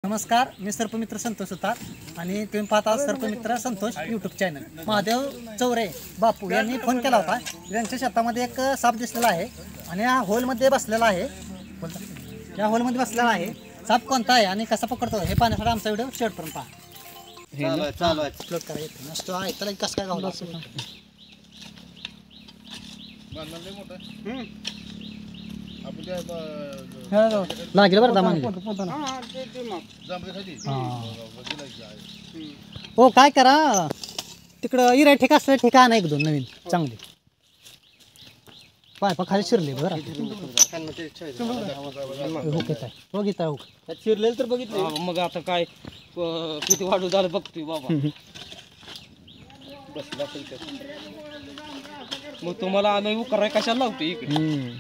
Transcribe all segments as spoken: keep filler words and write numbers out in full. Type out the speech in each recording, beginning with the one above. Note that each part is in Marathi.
नमस्कार, मी सर्पमित्र संतोष सुतार आणि तुम्ही पाहता सर्पमित्र संतोष यूट्यूब चॅनल. महादेव चौरे बापू यांनी फोन केला होता. त्यांच्या शेतामध्ये एक साप दिसलेला आहे आणि या होलमध्ये बसलेला आहे. या होलमध्ये बसलेला आहे. साप कोणता आहे आणि कसा पकडतो हे पाहण्यासाठी आमचा व्हिडिओ शेवटपर्यंत पहा. चालू चालू अपलोड करा येतो नसतो आहे त्याला कसं काय गावला असेल लागेल बरं दामान. हो काय करा तिकडं इरा ठेका असलं ठेका आणा एक दोन नवीन चांगली पाय पा खाली शिरले बरं हो घेत आहे हो घेत आहे शिरले तर बघितलं मग आता काय किती वाढू झालं बघतोय बाबा. बसला मग तुम्हाला आम्ही कराय कशाला लावतो इकडे.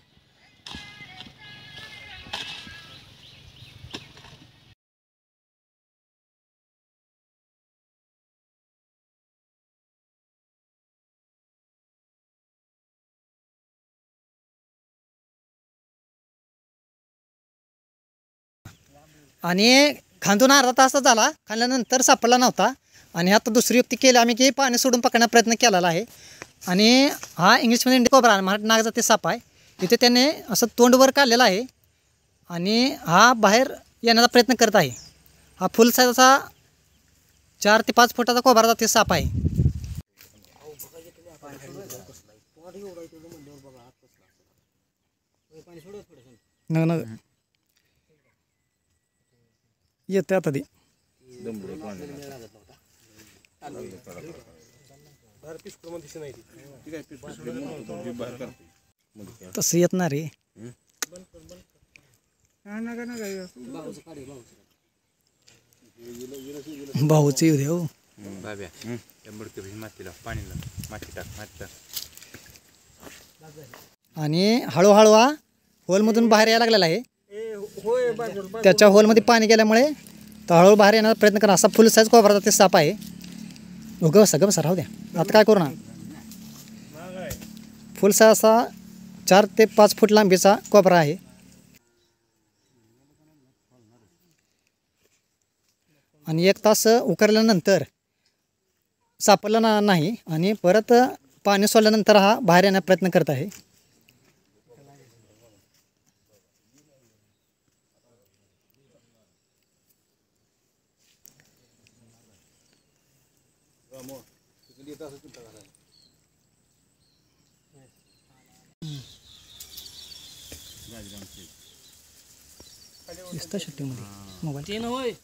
आणि खांदून अर्धा तास झाला खाल्ल्यानंतर सापडला नव्हता आणि आता दुसरी युक्ती केली आम्ही की पाणी सोडून पकडण्याचा प्रयत्न केलेला आहे. आणि हा इंग्लिशमध्ये इंडी कोब्रा मराठी नागजाती साप आहे. इथे त्याने असं तोंडवर काढलेला आहे आणि हा बाहेर येण्याचा प्रयत्न करत आहे. हा फुल साईजचा चार ते पाच फुटाचा कोब्रा जाती साप आहे. न न येते आता ती तसं येत ना रे भाऊच येऊ दे हो आणि हळूहळू हा होलमधून बाहेर यायला लागलेला आहे. त्याच्या होलमध्ये पाणी गेल्यामुळे तर हळूहळू बाहेर येण्याचा प्रयत्न करा. असा फुल साईज कोब्रा ते साप आहे. ग बसा ग बसा राहू द्या आता काय करू ना. फुल साईज असा चार ते पाच फूट लांबीचा कोब्रा आहे. आणि एक तास उकरल्यानंतर सापडला ना नाही आणि परत पाणी सोडल्यानंतर हा बाहेर येण्याचा प्रयत्न करत आहे. मोबाईल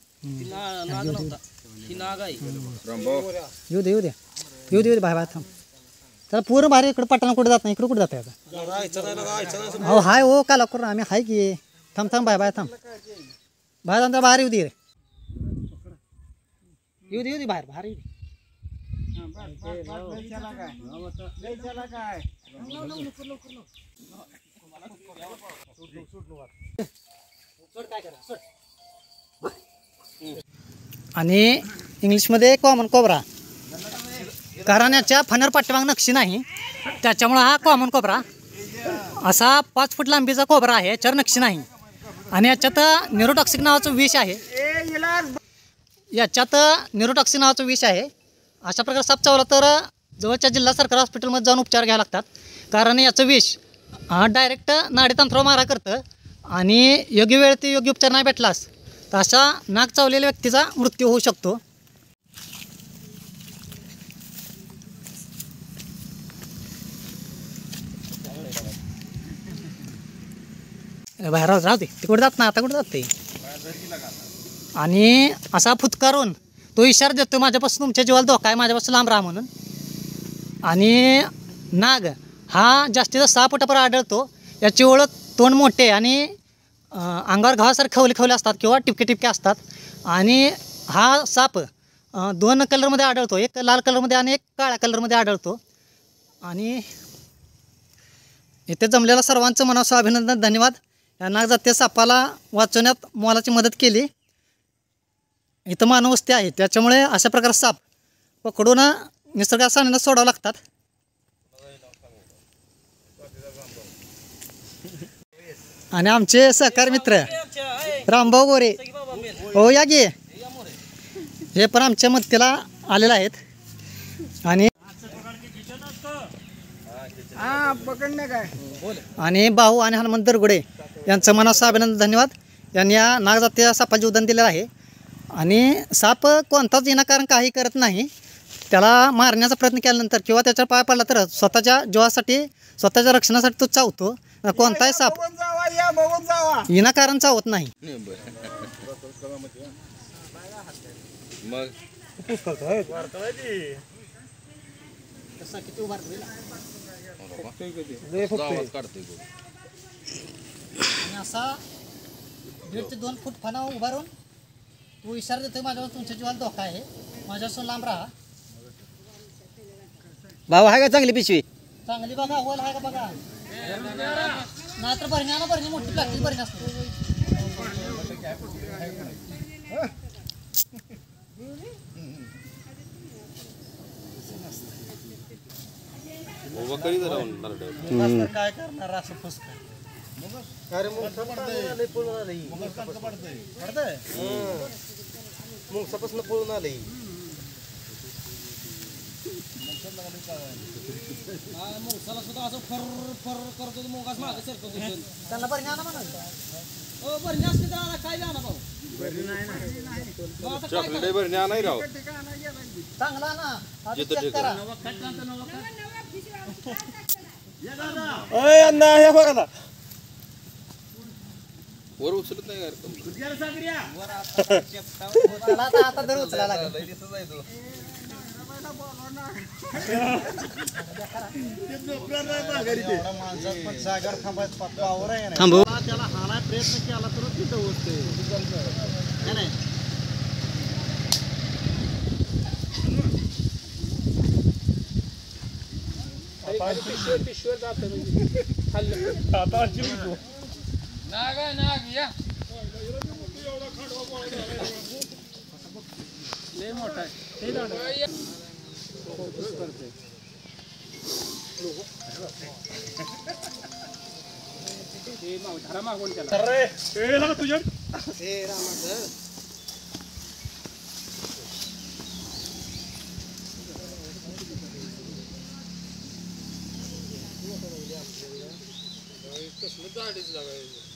येऊ दे येऊ द्या येऊ दे येऊ दे बाय बाय थांब त्याला पूर्ण बाहेर इकडं पटाना कुठे जात नाही इकडं कुठे जात आता हो हाय हो का लवकर आम्ही हाय की थांब थांब बाय बाय थांब बाहेर जाऊन बाहेर येऊ दे येऊ दे येऊ दे बाहेर बाहेर येऊ दे. आणि इंग्लिशमध्ये कॉमन कोब्रा कारण याच्या फणर पाठीमाग नक्षी नाही त्याच्यामुळं हा कॉमन कोब्रा असा पाच फूट लांबीचा कोब्रा आहे. याच्यावर नक्षी नाही आणि याच्यात न्यूरोटॉक्सिक नावाचं विष आहे. याच्यात न्यूरोटॉक्सिक नावाचं विष आहे. अशा प्रकारे साप चावला तर जवळच्या जिल्हा सरकारी हॉस्पिटलमध्ये जाऊन उपचार घ्यावे लागतात कारण याचं विष डायरेक्ट नाडीतंत्रावर मारा करतं आणि योग्य वेळ ते योग्य उपचार नाही भेटलास तर अशा नाक चावलेल्या व्यक्तीचा मृत्यू होऊ शकतो. बाहेर राहू दे ते कुठे जात ना आता कुठे जाते. आणि असा फुतकारून तो इशारा देतो माझ्यापासून तुमच्या जीवाला धोका आहे माझ्यापासून लांब राहा म्हणून. आणि नाग हा जास्तीत सहा फुटापर्यंत आढळतो. याची ओळख तोंड मोठे आणि अंगावर घावासारखे खवले खवले असतात किंवा टिपके टिपके असतात. आणि हा साप दोन कलरमध्ये आढळतो एक लाल कलरमध्ये आणि एक काळ्या कलरमध्ये आढळतो. आणि इथे जमलेल्या सर्वांचं मनाचं अभिनंदन धन्यवाद. या नागजातीय सापाला वाचवण्यात मोलाची मदत केली. इथं मानववस्ती आहे त्याच्यामुळे अशा प्रकारचे साप पकडून निसर्गात सान्निध्यात सोडावं लागतात. आणि आमचे सहकारी मित्र रामभाऊ गोरे हो या गे हे पण आमच्या मदतीला आलेलं आहेत आणि आणि भाऊ आणि हनुमंत दरगुडे यांचं मनाचं अभिनंदन धन्यवाद. यांनी या नागजातीय सापाचे उदाहरण दिलेलं आहे. आणि साप कोणताच विनाकारण काही करत नाही. त्याला मारण्याचा प्रयत्न केल्यानंतर किंवा त्याच्या पाय पडला तर स्वतःच्या जीवासाठी स्वतःच्या रक्षणासाठी तो चावतो. कोणताही साप विनाकारण चावत नाही. असा दीड ते दोन फूट फणा उभारून तू इशारा देतोय माझ्यावर तुमच्या जीवाला धोका आहे, माझ्यापासून लांब राहा. भाऊ आहे का चांगली पिशवी? चांगली बघा, होल आहे का बघा. नाही तर भरणी आणा, भरणी मोठी प्लास्टिक भरणी असते. काय करणार असं फुसक मुंगसापासून पळून आलंय. मुंगसाला सुद्धा असं फर फर करतो, मुंगास मागे सरकतो. त्यांना भरणी आणा म्हणा. हो भरणी असते तर आता काय आणा भाऊ? चॉकलेट भरणी आणाय राव. चांगला ना चेक करा. अय अण्णा हे बघा ना वर उचलत नाही आता आता दर उचलायला लागेल. थांबव. त्याला हाना प्रयत्न केला तर तिथं होते नाही. पिशव्या जात नाग नाग या लय मोठा आहे. तुझ्या कसलं गाडीच लागायचं.